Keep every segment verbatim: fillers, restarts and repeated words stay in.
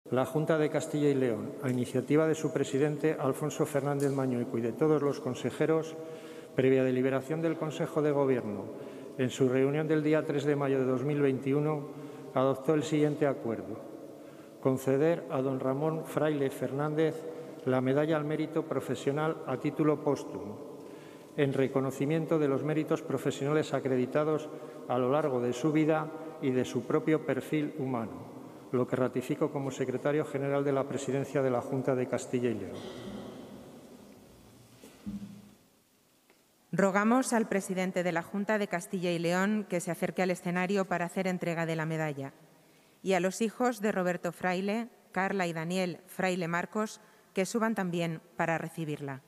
La Junta de Castilla y León, a iniciativa de su presidente Alfonso Fernández Mañueco y de todos los consejeros, previa deliberación del Consejo de Gobierno, en su reunión del día tres de mayo de dos mil veintiuno, adoptó el siguiente acuerdo: conceder a don Ramón Fraile Fernández la Medalla al Mérito Profesional a título póstumo, en reconocimiento de los méritos profesionales acreditados a lo largo de su vida y de su propio perfil humano, lo que ratifico como secretario general de la Presidencia de la Junta de Castilla y León. Rogamos al presidente de la Junta de Castilla y León que se acerque al escenario para hacer entrega de la medalla, y a los hijos de Roberto Fraile, Carla y Daniel Fraile Marcos, que suban también para recibirla.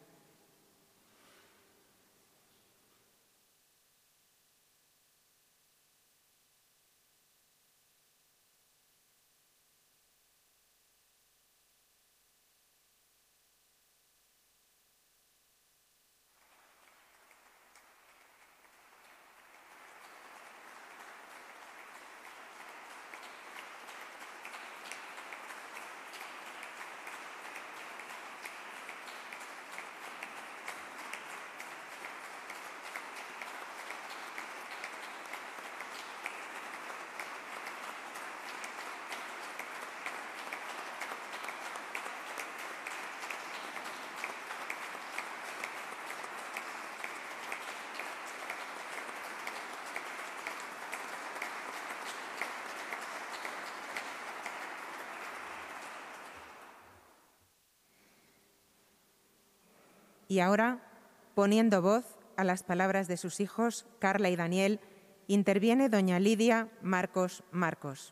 Y ahora, poniendo voz a las palabras de sus hijos, Carla y Daniel, interviene doña Lidia Marcos Marcos.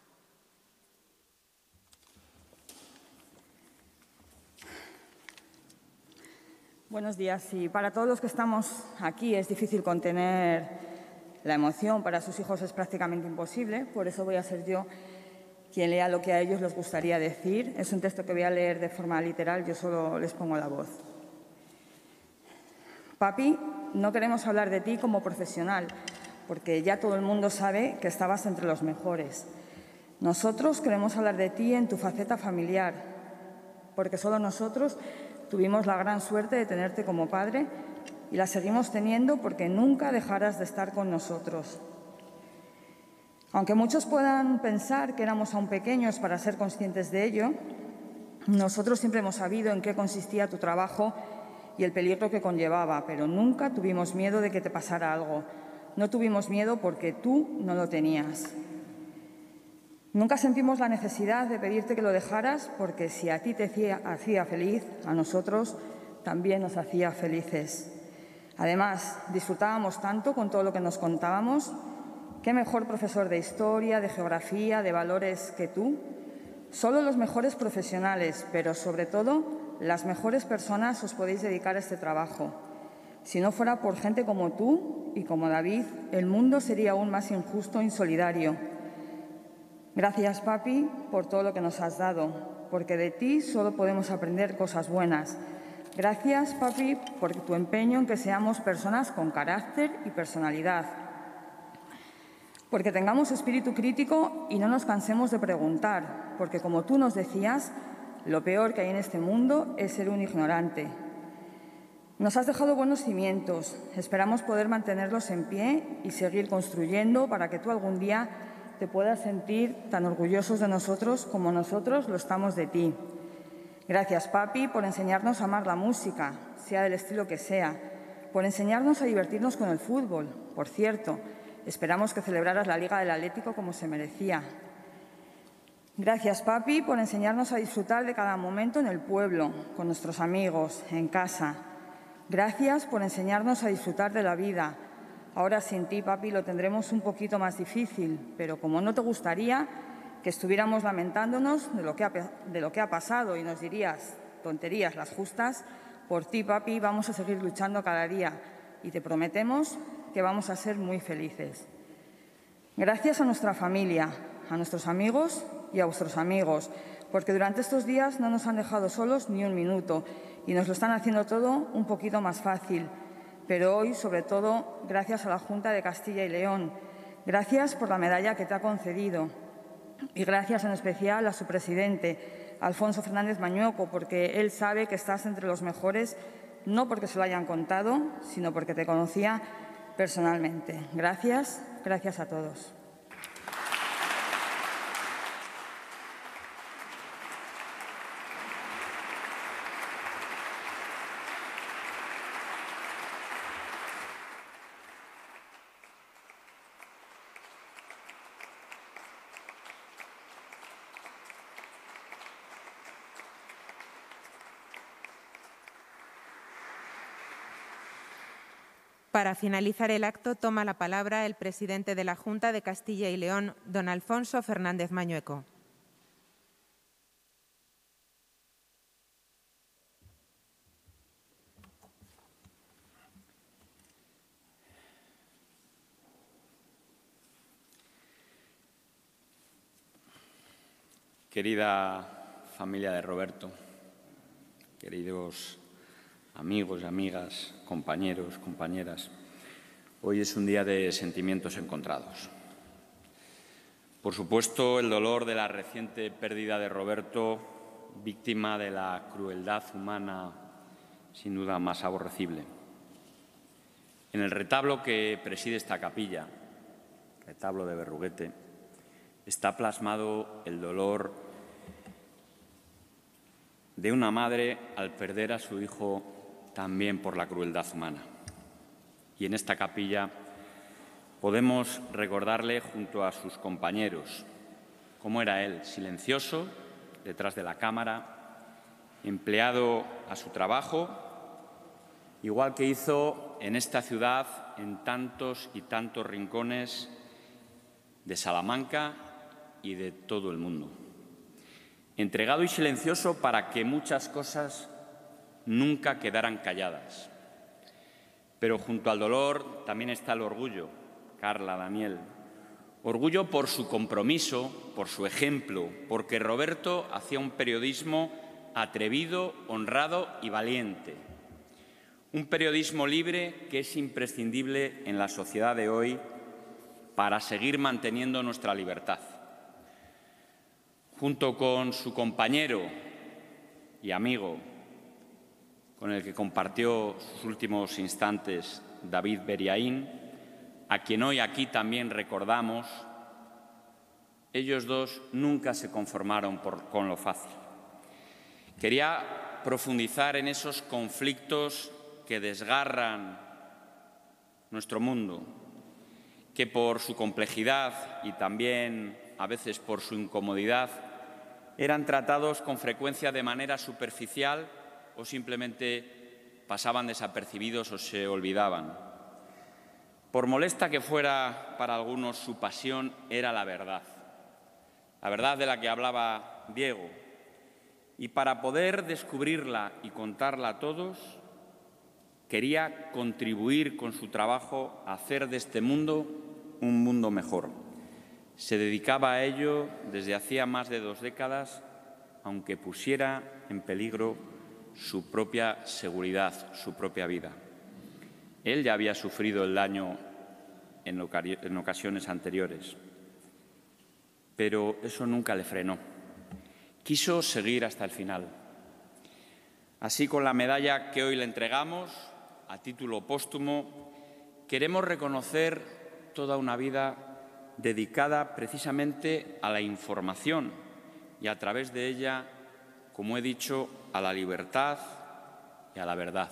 Buenos días. Y para todos los que estamos aquí es difícil contener la emoción. Para sus hijos es prácticamente imposible. Por eso voy a ser yo quien lea lo que a ellos les gustaría decir. Es un texto que voy a leer de forma literal, yo solo les pongo la voz. Papi, no queremos hablar de ti como profesional, porque ya todo el mundo sabe que estabas entre los mejores. Nosotros queremos hablar de ti en tu faceta familiar, porque solo nosotros tuvimos la gran suerte de tenerte como padre y la seguimos teniendo porque nunca dejarás de estar con nosotros. Aunque muchos puedan pensar que éramos aún pequeños para ser conscientes de ello, nosotros siempre hemos sabido en qué consistía tu trabajo y el peligro que conllevaba, pero nunca tuvimos miedo de que te pasara algo. No tuvimos miedo porque tú no lo tenías. Nunca sentimos la necesidad de pedirte que lo dejaras porque si a ti te hacía feliz, a nosotros también nos hacía felices. Además, disfrutábamos tanto con todo lo que nos contábamos. ¿Qué mejor profesor de historia, de geografía, de valores que tú? Solo los mejores profesionales, pero sobre todo las mejores personas os podéis dedicar a este trabajo. Si no fuera por gente como tú y como David, el mundo sería aún más injusto e insolidario. Gracias, papi, por todo lo que nos has dado, porque de ti solo podemos aprender cosas buenas. Gracias, papi, por tu empeño en que seamos personas con carácter y personalidad. Porque tengamos espíritu crítico y no nos cansemos de preguntar, porque como tú nos decías, lo peor que hay en este mundo es ser un ignorante. Nos has dejado buenos cimientos. Esperamos poder mantenerlos en pie y seguir construyendo para que tú algún día te puedas sentir tan orgullosos de nosotros como nosotros lo estamos de ti. Gracias, papi, por enseñarnos a amar la música, sea del estilo que sea, por enseñarnos a divertirnos con el fútbol. Por cierto, esperamos que celebraras la Liga del Atlético como se merecía. Gracias, papi, por enseñarnos a disfrutar de cada momento en el pueblo, con nuestros amigos, en casa. Gracias por enseñarnos a disfrutar de la vida. Ahora sin ti, papi, lo tendremos un poquito más difícil, pero como no te gustaría que estuviéramos lamentándonos de lo que ha, de lo que ha pasado y nos dirías tonterías las justas, por ti, papi, vamos a seguir luchando cada día y te prometemos que vamos a ser muy felices. Gracias a nuestra familia, a nuestros amigos y a vuestros amigos, porque durante estos días no nos han dejado solos ni un minuto y nos lo están haciendo todo un poquito más fácil. Pero hoy, sobre todo, gracias a la Junta de Castilla y León, gracias por la medalla que te ha concedido y gracias en especial a su presidente, Alfonso Fernández Mañueco, porque él sabe que estás entre los mejores, no porque se lo hayan contado, sino porque te conocía personalmente. Gracias, gracias a todos. Para finalizar el acto, toma la palabra el presidente de la Junta de Castilla y León, don Alfonso Fernández Mañueco. Querida familia de Roberto, queridos amigos y amigas, compañeros, compañeras, hoy es un día de sentimientos encontrados. Por supuesto, el dolor de la reciente pérdida de Roberto, víctima de la crueldad humana sin duda más aborrecible. En el retablo que preside esta capilla, retablo de Berruguete, está plasmado el dolor de una madre al perder a su hijo también por la crueldad humana. Y en esta capilla podemos recordarle junto a sus compañeros cómo era él, silencioso, detrás de la cámara, empleado a su trabajo, igual que hizo en esta ciudad, en tantos y tantos rincones de Salamanca y de todo el mundo. Entregado y silencioso para que muchas cosas nunca quedaran calladas. Pero junto al dolor también está el orgullo, Carla, Daniel. Orgullo por su compromiso, por su ejemplo, porque Roberto hacía un periodismo atrevido, honrado y valiente. Un periodismo libre que es imprescindible en la sociedad de hoy para seguir manteniendo nuestra libertad. Junto con su compañero y amigo, con el que compartió sus últimos instantes, David Beriaín, a quien hoy aquí también recordamos, ellos dos nunca se conformaron por, con lo fácil. Quería profundizar en esos conflictos que desgarran nuestro mundo, que por su complejidad y también a veces por su incomodidad eran tratados con frecuencia de manera superficial o simplemente pasaban desapercibidos o se olvidaban. Por molesta que fuera para algunos, su pasión era la verdad, la verdad de la que hablaba Diego. Y para poder descubrirla y contarla a todos, quería contribuir con su trabajo a hacer de este mundo un mundo mejor. Se dedicaba a ello desde hacía más de dos décadas, aunque pusiera en peligro su propia seguridad, su propia vida. Él ya había sufrido el daño en, en ocasiones anteriores, pero eso nunca le frenó. Quiso seguir hasta el final. Así, con la medalla que hoy le entregamos, a título póstumo, queremos reconocer toda una vida dedicada precisamente a la información y a través de ella, como he dicho, a la libertad y a la verdad.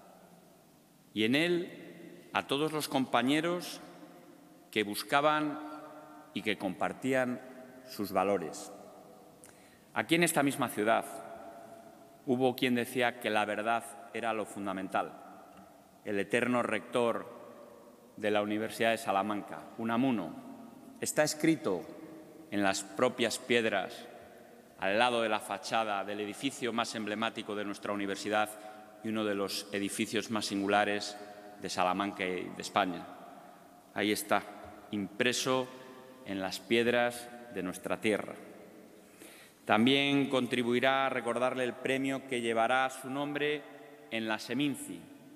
Y en él a todos los compañeros que buscaban y que compartían sus valores. Aquí en esta misma ciudad hubo quien decía que la verdad era lo fundamental. El eterno rector de la Universidad de Salamanca, Unamuno, está escrito en las propias piedras al lado de la fachada del edificio más emblemático de nuestra universidad y uno de los edificios más singulares de Salamanca y de España. Ahí está, impreso en las piedras de nuestra tierra. También contribuirá a recordarle el premio que llevará su nombre en la Seminci,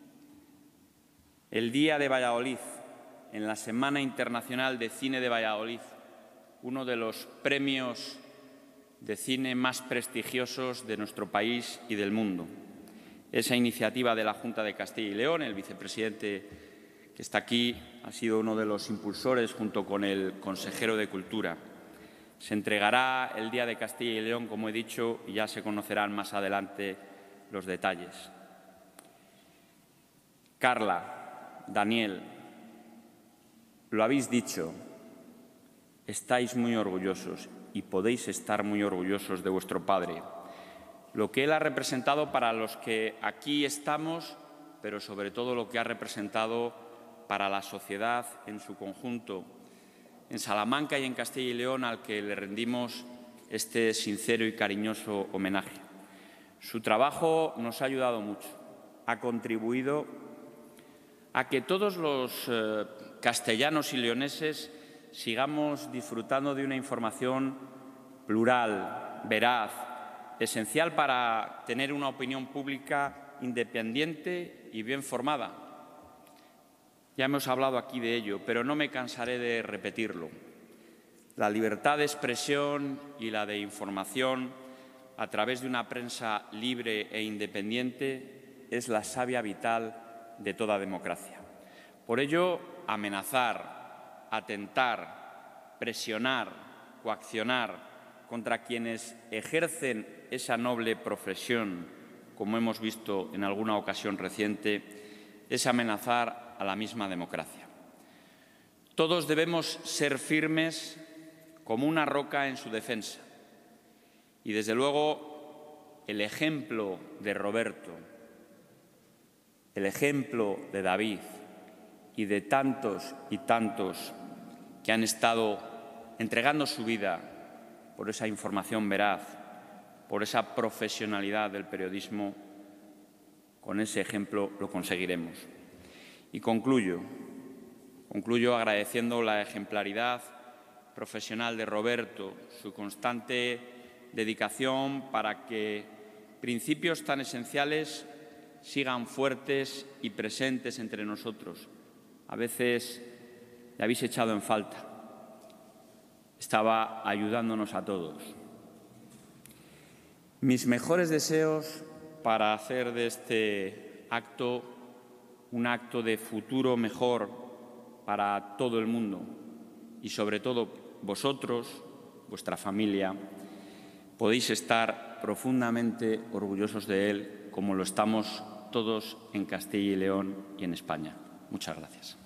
el Día de Valladolid, en la Semana Internacional de Cine de Valladolid, uno de los premios de cine más prestigiosos de nuestro país y del mundo. Esa iniciativa de la Junta de Castilla y León, el vicepresidente que está aquí ha sido uno de los impulsores junto con el consejero de Cultura. Se entregará el Día de Castilla y León, como he dicho, y ya se conocerán más adelante los detalles. Carla, Daniel, lo habéis dicho, estáis muy orgullosos y podéis estar muy orgullosos de vuestro padre. Lo que él ha representado para los que aquí estamos, pero sobre todo lo que ha representado para la sociedad en su conjunto, en Salamanca y en Castilla y León, al que le rendimos este sincero y cariñoso homenaje. Su trabajo nos ha ayudado mucho, ha contribuido a que todos los eh, castellanos y leoneses sigamos disfrutando de una información plural, veraz, esencial para tener una opinión pública independiente y bien formada. Ya hemos hablado aquí de ello, pero no me cansaré de repetirlo. La libertad de expresión y la de información a través de una prensa libre e independiente es la savia vital de toda democracia. Por ello, amenazar, atentar, presionar, coaccionar contra quienes ejercen esa noble profesión, como hemos visto en alguna ocasión reciente, es amenazar a la misma democracia. Todos debemos ser firmes como una roca en su defensa. Y, desde luego, el ejemplo de Roberto, el ejemplo de David y de tantos y tantos que han estado entregando su vida por esa información veraz, por esa profesionalidad del periodismo, con ese ejemplo lo conseguiremos. Y concluyo, concluyo agradeciendo la ejemplaridad profesional de Roberto, su constante dedicación para que principios tan esenciales sigan fuertes y presentes entre nosotros. A veces le habéis echado en falta. Estaba ayudándonos a todos. Mis mejores deseos para hacer de este acto un acto de futuro mejor para todo el mundo y, sobre todo, vosotros, vuestra familia, podéis estar profundamente orgullosos de él, como lo estamos todos en Castilla y León y en España. Muchas gracias.